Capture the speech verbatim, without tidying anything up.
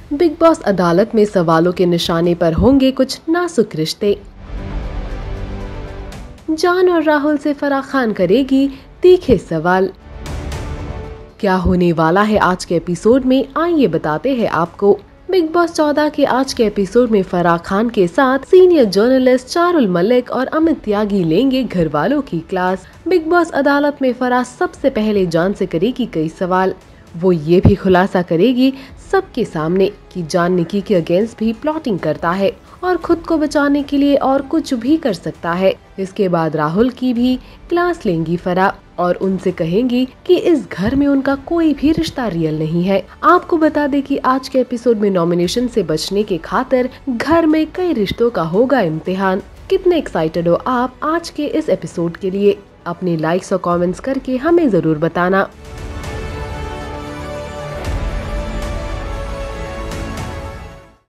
Big boss अदालत में सवालों के निशाने पर होंगे कुछ नाजुक रिश्ते। जान और राहुल से फराह खान करेगी तीखे सवाल। क्या होने वाला है आज के एपिसोड में, आइए बताते हैं आपको। बिग बॉस चौदह के आज के एपिसोड में फराह खान के साथ सीनियर जर्नलिस्ट चारुल मलिक और अमित त्यागी लेंगे घर वालों की क्लास। बिग बॉस अदालत में फराह सबसे पहले जान से करेगी कई सवाल। वो ये भी खुलासा करेगी सबके सामने कि जान निकी के अगेंस्ट भी प्लॉटिंग करता है और खुद को बचाने के लिए और कुछ भी कर सकता है। इसके बाद राहुल की भी क्लास लेंगी फराह और उनसे कहेंगी कि इस घर में उनका कोई भी रिश्ता रियल नहीं है। आपको बता दें कि आज के एपिसोड में नॉमिनेशन से बचने के खातिर घर में कई रिश्तों का होगा इम्तिहान। कितने एक्साइटेड हो आप आज के इस एपिसोड के लिए? अपने लाइक्स और कमेंट्स करके हमें जरूर बताना।